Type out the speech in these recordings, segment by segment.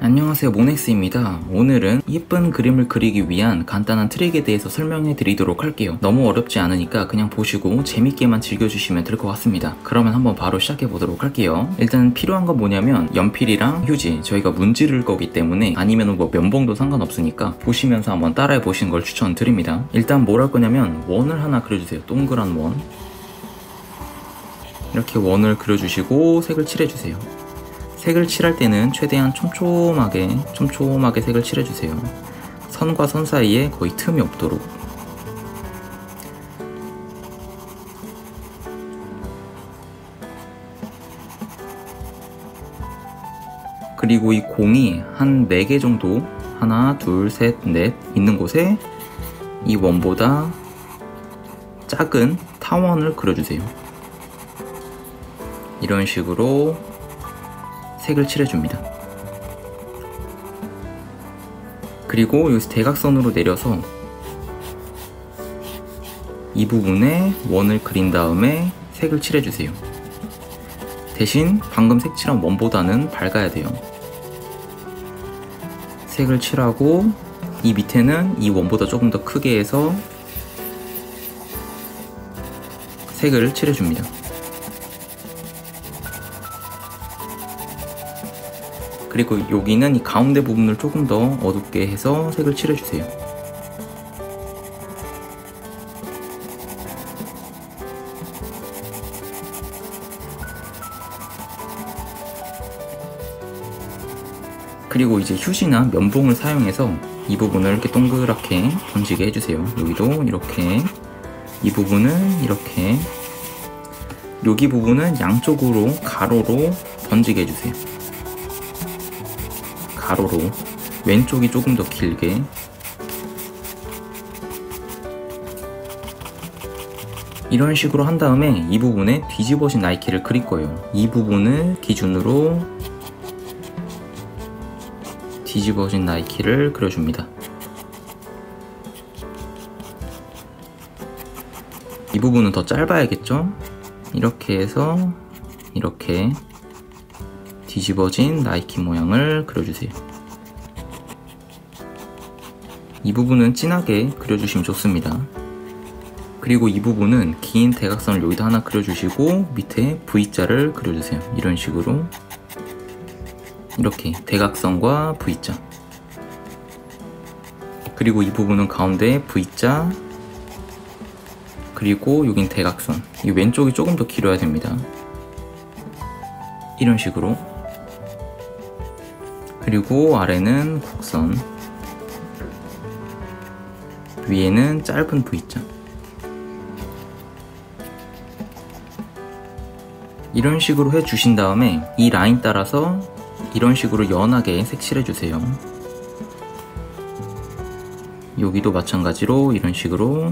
안녕하세요, 모넥스입니다. 오늘은 예쁜 그림을 그리기 위한 간단한 트릭에 대해서 설명해 드리도록 할게요. 너무 어렵지 않으니까 그냥 보시고 재밌게만 즐겨주시면 될 것 같습니다. 그러면 한번 바로 시작해 보도록 할게요. 일단 필요한 건 뭐냐면 연필이랑 휴지, 저희가 문지를 거기 때문에, 아니면 뭐 면봉도 상관없으니까 보시면서 한번 따라해 보시는 걸 추천드립니다. 일단 뭘 할 거냐면 원을 하나 그려주세요. 동그란 원. 이렇게 원을 그려주시고 색을 칠해주세요. 색을 칠할 때는 최대한 촘촘하게 색을 칠해주세요. 선과 선 사이에 거의 틈이 없도록. 그리고 이 공이 한 4개 정도, 하나, 둘, 셋, 넷 있는 곳에 이 원보다 작은 타원을 그려주세요. 이런 식으로 색을 칠해줍니다. 그리고 여기서 대각선으로 내려서 이 부분에 원을 그린 다음에 색을 칠해주세요. 대신 방금 색칠한 원보다는 밝아야 돼요. 색을 칠하고 이 밑에는 이 원보다 조금 더 크게 해서 색을 칠해줍니다. 그리고 여기는 이 가운데 부분을 조금 더 어둡게 해서 색을 칠해주세요. 그리고 이제 휴지나 면봉을 사용해서 이 부분을 이렇게 동그랗게 번지게 해주세요. 여기도 이렇게, 이 부분은 이렇게, 여기 부분은 양쪽으로 가로로 번지게 해주세요. 가로로, 왼쪽이 조금 더 길게. 이런 식으로 한 다음에 이 부분에 뒤집어진 나이키를 그릴 거예요. 이 부분을 기준으로 뒤집어진 나이키를 그려줍니다. 이 부분은 더 짧아야겠죠? 이렇게 해서 이렇게 뒤집어진 나이키 모양을 그려주세요. 이 부분은 진하게 그려주시면 좋습니다. 그리고 이 부분은 긴 대각선을 여기다 하나 그려주시고 밑에 V자를 그려주세요. 이런 식으로 이렇게 대각선과 V자. 그리고 이 부분은 가운데 V자, 그리고 여긴 대각선. 이 왼쪽이 조금 더 길어야 됩니다. 이런 식으로. 그리고 아래는 곡선, 위에는 짧은 V자. 이런 식으로 해주신 다음에 이 라인 따라서 이런 식으로 연하게 색칠해주세요. 여기도 마찬가지로 이런 식으로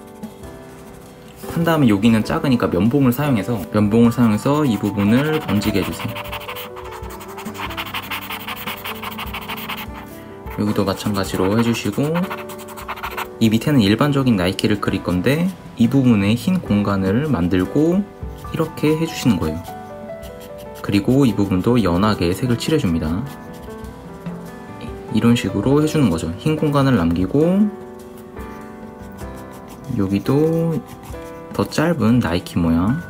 한 다음에 여기는 작으니까 면봉을 사용해서 이 부분을 번지게 해주세요. 여기도 마찬가지로 해주시고, 이 밑에는 일반적인 나이키를 그릴 건데 이 부분에 흰 공간을 만들고 이렇게 해주시는 거예요. 그리고 이 부분도 연하게 색을 칠해줍니다. 이런 식으로 해주는 거죠. 흰 공간을 남기고, 여기도 더 짧은 나이키 모양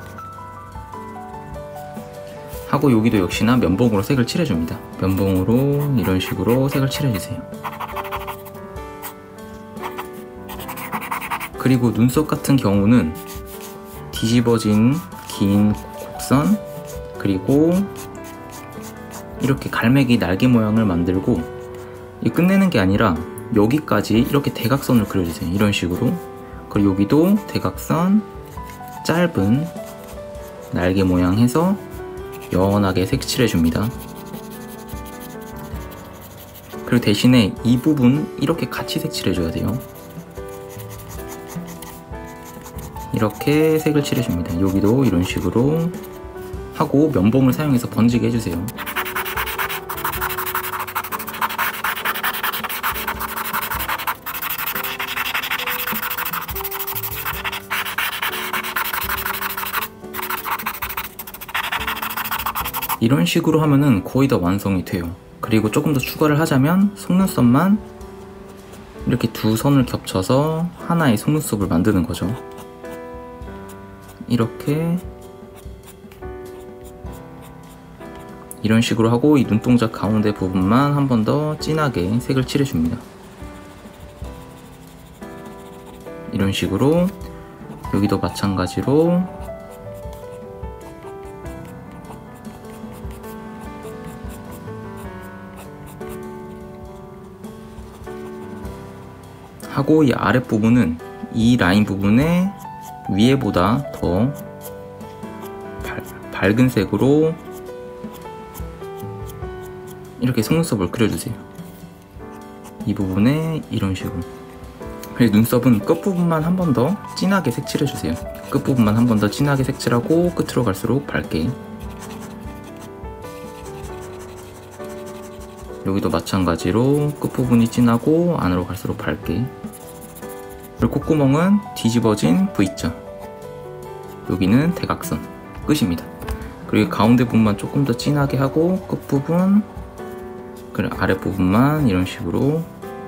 하고, 여기도 역시나 면봉으로 색을 칠해줍니다. 면봉으로 이런 식으로 색을 칠해주세요. 그리고 눈썹 같은 경우는 뒤집어진 긴 곡선, 그리고 이렇게 갈매기 날개 모양을 만들고, 끝내는 게 아니라 여기까지 이렇게 대각선을 그려주세요. 이런 식으로. 그리고 여기도 대각선, 짧은 날개 모양 해서 연하게 색칠해줍니다. 그리고 대신에 이 부분 이렇게 같이 색칠해줘야 돼요. 이렇게 색을 칠해줍니다. 여기도 이런 식으로 하고 면봉을 사용해서 번지게 해주세요. 이런 식으로 하면은 거의 다 완성이 돼요. 그리고 조금 더 추가를 하자면 속눈썹만 이렇게 두 선을 겹쳐서 하나의 속눈썹을 만드는 거죠. 이렇게 이런 식으로 하고 이 눈동자 가운데 부분만 한 번 더 진하게 색을 칠해줍니다. 이런 식으로 여기도 마찬가지로 하고 이 아랫부분은 이 라인 부분에 위에보다 더 밝은 색으로 이렇게 속눈썹을 그려주세요. 이 부분에 이런 식으로. 그리고 눈썹은 끝부분만 한 번 더 진하게 색칠해주세요. 끝부분만 한 번 더 진하게 색칠하고 끝으로 갈수록 밝게. 여기도 마찬가지로 끝부분이 진하고 안으로 갈수록 밝게. 그리고 콧구멍은 뒤집어진 V자, 여기는 대각선 끝입니다. 그리고 가운데 부분만 조금 더 진하게 하고 끝부분 그리고 아랫부분만 이런 식으로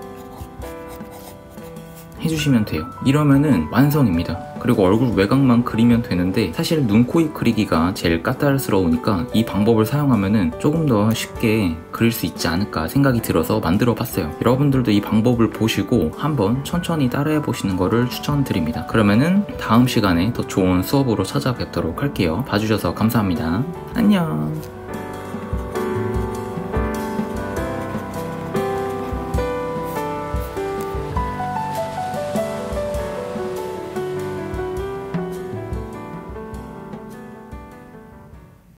해주시면 돼요. 이러면은 완성입니다. 그리고 얼굴 외곽만 그리면 되는데 사실 눈, 코, 입 그리기가 제일 까다스러우니까 이 방법을 사용하면은 조금 더 쉽게 그릴 수 있지 않을까 생각이 들어서 만들어 봤어요. 여러분들도 이 방법을 보시고 한번 천천히 따라해 보시는 거를 추천드립니다. 그러면은 다음 시간에 더 좋은 수업으로 찾아뵙도록 할게요. 봐주셔서 감사합니다. 안녕.